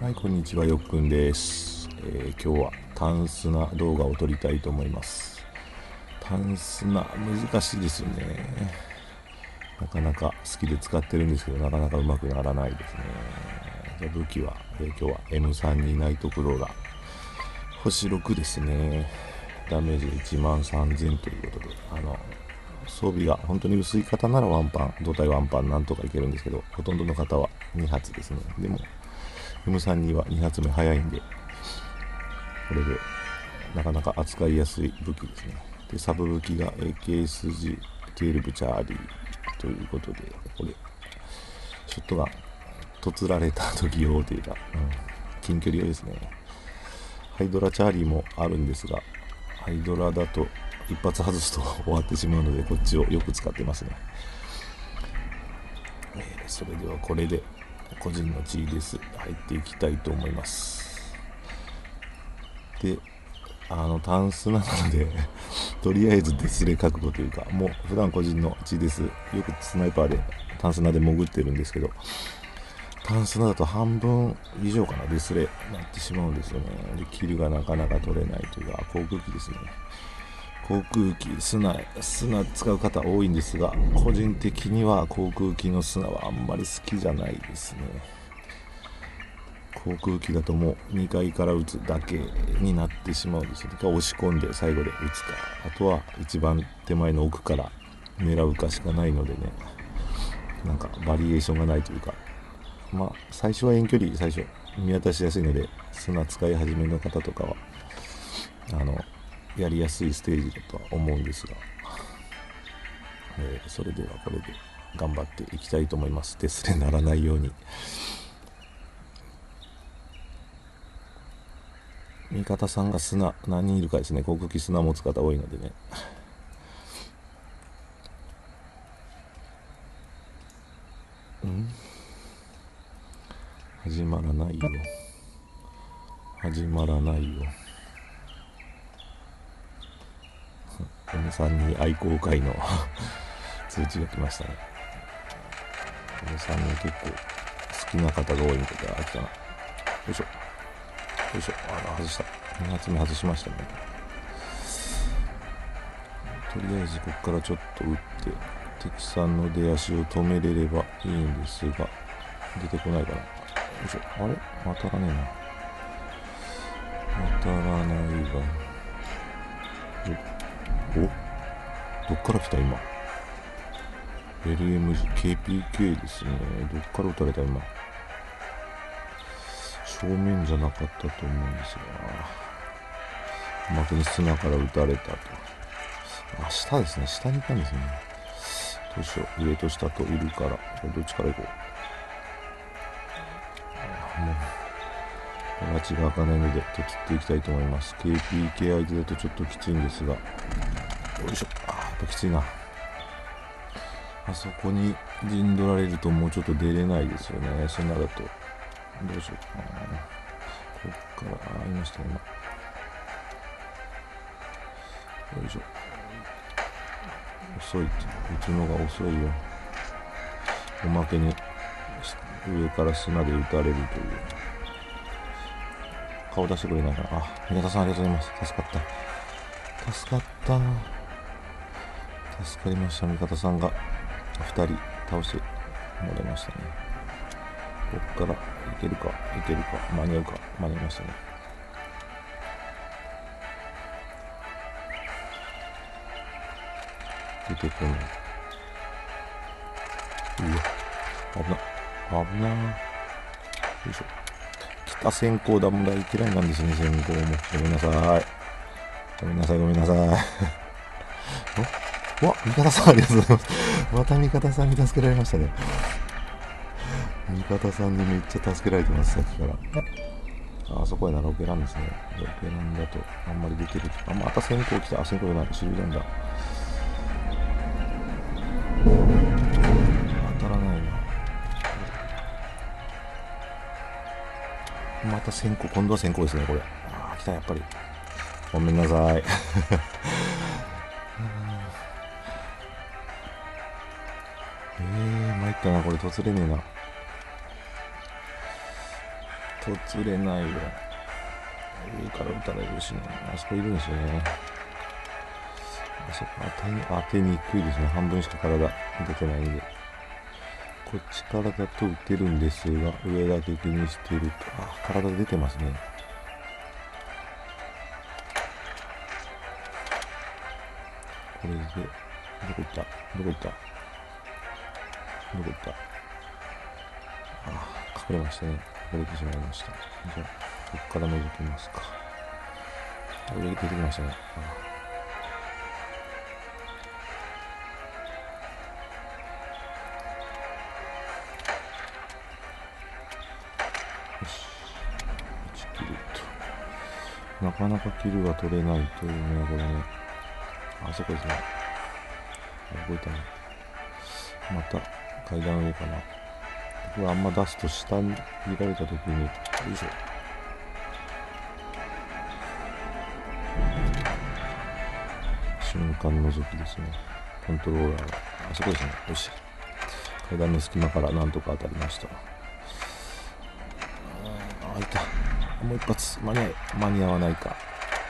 はい、こんにちは、よっくんです。今日はタンスナ動画を撮りたいと思います。タンスナ難しいですよね。なかなか好きで使ってるんですけど、なかなかうまくならないですね。じゃあ武器は、今日は M32 ナイトクローラー星6ですね。ダメージ13000ということで、装備が本当に薄い方ならワンパン、胴体ワンパンなんとかいけるんですけど、ほとんどの方は2発ですね。でも M32 は2発目早いんで、これでなかなか扱いやすい武器ですね。でサブ武器が AKSG12 チャーリーということで、これショットガンとつられた時用というか、近距離用ですね。ハイドラチャーリーもあるんですが、ハイドラだと一発外すと終わってしまうので、こっちをよく使ってますね。それではこれで個人の地位です入っていきたいと思います。で、タンスなのでとりあえずデスレ覚悟というか、もう普段個人の地です。よくスナイパーでタンスナで潜ってるんですけど、タンスナだと半分以上かな、デスレなってしまうんですよね。でキルがなかなか取れないというか、航空機ですね。航空機砂使う方多いんですが、個人的には航空機の砂はあんまり好きじゃないですね。航空機だともう2階から撃つだけになってしまうんですよ。押し込んで最後で撃つか、あとは一番手前の奥から狙うかしかないのでね、なんかバリエーションがないというか、最初は遠距離見渡しやすいので、砂使い始めの方とかはやりやすいステージだとは思うんですが、それではこれで頑張っていきたいと思います。デスレならないように。味方さんが砂何人いるかですね。航空機砂持つ方多いのでね。始まらないよ。始まらないよ。M さんに愛好会の通知が来ましたね。M さんに結構好きな方が多いみたいで、来たな。よいしょ。よいしょ。外した。2発目外しましたね。とりあえずここからちょっと打って敵さんの出足を止めれればいいんですが、出てこないかな。よいしょ。あれ当たらねえな。当たらないわ。お、どっから来た今。LMG KPK ですね。どっから撃たれた今。正面じゃなかったと思うんですが、おまけに砂から撃たれたと。下ですね。下にいたんですね。どうしよう。上と下といるから、これどっちから行こう。もう拉致が開かないのでと切っていきたいと思います。 KPK 相手だとちょっときついんですが、よいしょ。やっぱきついな。あそこに陣取られるともうちょっと出れないですよね。砂だとどうしようかな。こっからいました今。よいしょ。遅い。打つのが遅いよ。おまけに上から砂で打たれるという。顔出してくれないかな。味方さんありがとうございます。助かった。助かった。助かりました。味方さんが2人倒してもらいましたね。こっからいけるか間に合うか。間に合いましたね。出てこない。危な。よいしょ。北先行だもん、大嫌いなんですね、先行も。ごめんなさい。ごめんなさい。味方さんありがとうございます。また味方さんに助けられましたね。味方さんにめっちゃ助けられてます、さっきから。そこやな、ロケランですね。ロケランだとあんまり出てる。また先行来た。先行じゃない、手榴弾だ。当たらないな。また先行、今度は先行ですね、これ。来た、やっぱり。ごめんなさい。参ったな、これ、突れねえな。 と釣れないわ。上から打たれるしね。あそこいるんですよね。あそこ当てにくいですね。半分しか体出てないんで。こっちからだと打てるんですが、上だけ気にしてると。体出てますね。これで、どこ行ったどこ行った隠れましたね。隠れてしまいました。じゃあ、ここから覗きますか。上出てきましたね。よし。1キルと。なかなかキルが取れないというね、これね。あそこですね。動いたね。また階段上かな。これあんま出すと下に見られた時に、よいしょ。瞬間覗きですね。コントローラーが。あそこですね。よし。階段の隙間からなんとか当たりました。開いた。もう一発。間に合わないか。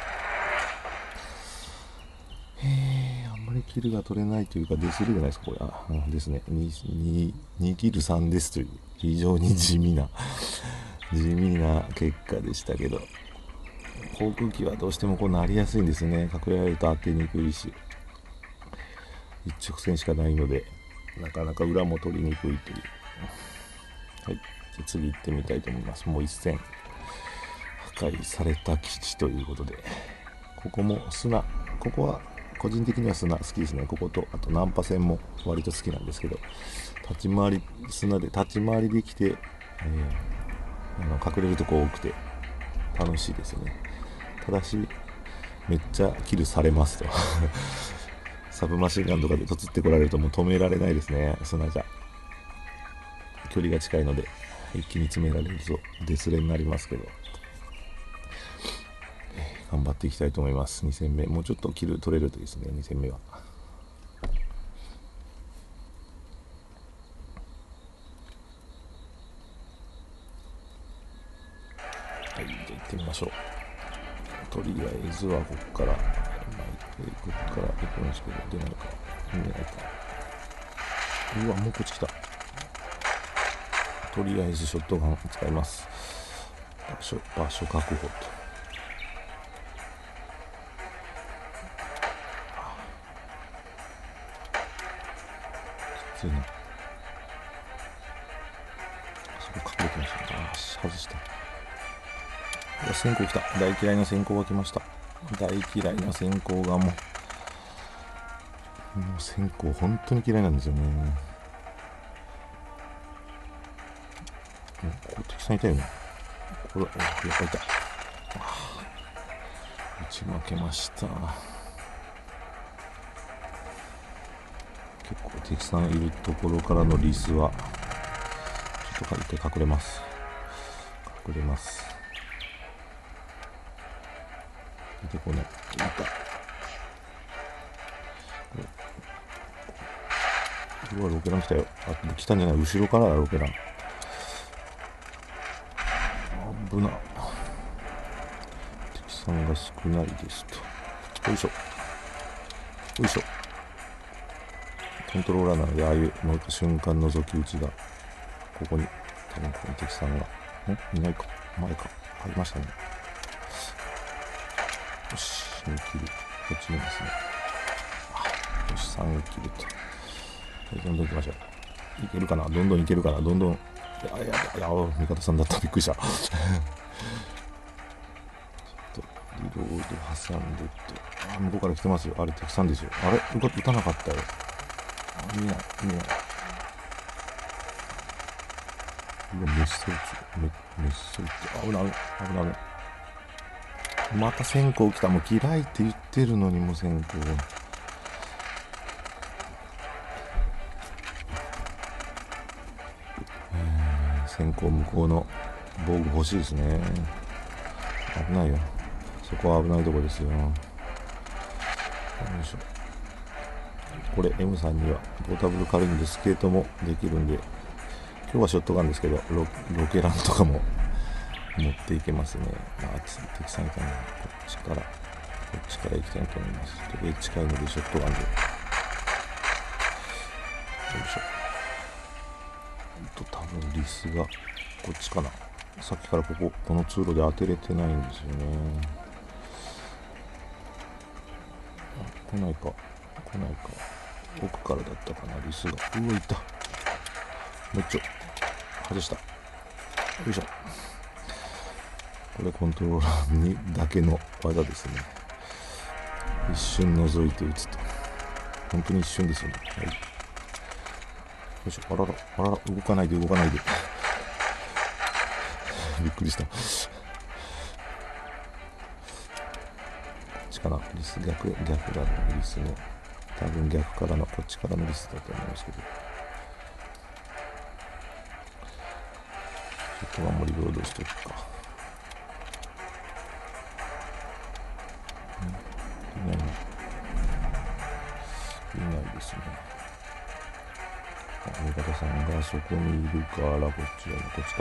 あんまりキルが取れないというか、デスルじゃないですか、これ。ですね。2キル3ですという、非常に地味な結果でしたけど、航空機はどうしてもこうなりやすいんですね。隠れられると当てにくいし、一直線しかないので、なかなか裏も取りにくいという。はい。じゃあ次行ってみたいと思います。もう一戦。破壊された基地ということで、ここも砂。ここは個人的には砂好きですね。ここと、あとナンパ線も割と好きなんですけど、砂で立ち回りできて、隠れるとこ多くて楽しいですよね。ただし、めっちゃキルされますと。サブマシンガンとかでとつってこられるともう止められないですね。砂じゃ。距離が近いので、一気に詰められるとデスレになりますけど。頑張っていきたいと思います。2戦目もうちょっとキル取れるといいですね。2戦目ははい。じゃあ行ってみましょう。とりあえずはここからここから行くんですけど、出ないか。うわ、もうこっち来た。とりあえずショットガン使います。場所確保と。きついな。そこ隠れてましたね。外した。先行来た。大嫌いな先行が来ました。大嫌いな先行がもう先行本当に嫌いなんですよね。ここ敵さんいたよね。これやっぱいた。打ち負けました。結構敵さんいるところからのリスはちょっと一回隠れます。出てこない。いた。うわ、ロケラン来たよ。来たんじゃない、後ろからだ、ロケラン。危な。敵さんが少ないですと。よいしょ。コントローラーなので、ああいう瞬間覗き撃ちが、ここに、多分この敵さんが、いないか、前か、ありましたね。よし、2キル。こっちにですね。よし、3キルと。どんどん行きましょう。いけるかな、どんどんいけるかな、どんどん。味方さんだった、びっくりした。ちょっと、リロード挟んでと。向こうから来てますよ。あれ、敵さんですよ。あれ、撃たなかったよ。見ない。メッセージ。危ない。また先行来た。もう嫌いって言ってるのに、もう先行。先行向こうの防具欲しいですね。危ないよ。そこは危ないとこですよ。よいしょ。これ M さんにはポータブル軽いんでスケートもできるんで、今日はショットガンですけど、ロケランとかも持っていけますね。次敵さんいたな。こっちから行きたいと思います。時計近いのでショットガンで。よいしょ。多分リスがこっちかな。さっきからこの通路で当てれてないんですよね。来ないか。奥からだったかな、リスが。うわ、いった。めっちゃ外した。よいしょ。これコントローラーにだけの技ですね。一瞬覗いて打つと。本当に一瞬ですよね。はい。よいしょ。あらら、動かないで。びっくりした。こっちかな。リス逆だな、リスの。多分逆からの、こっちからのリスだと思うんですけど。ちょっと守りロードしとくか。いないですね。味方さんがそこにいるから、こっちか。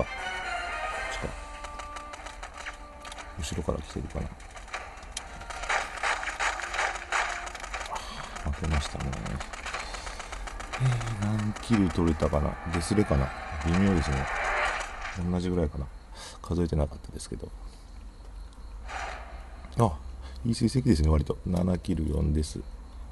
後ろから来てるかな。負けましたね。何キル取れたかな。デスレかな。微妙ですね。同じぐらいかな。数えてなかったですけど。いい成績ですね、割と。7キル4です。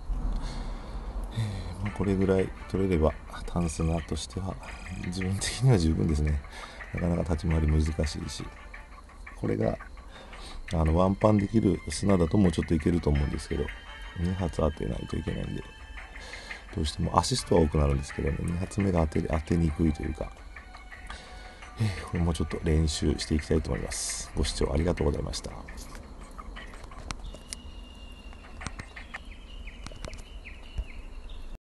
これぐらい取れれば、タンスナとしては、自分的には十分ですね。なかなか立ち回り難しいし。これが、ワンパンできる砂だともうちょっといけると思うんですけど、2発当てないといけないんで、どうしてもアシストは多くなるんですけどね、2発目が当てにくいというか、これもうちょっと練習していきたいと思います。ご視聴ありがとうございました。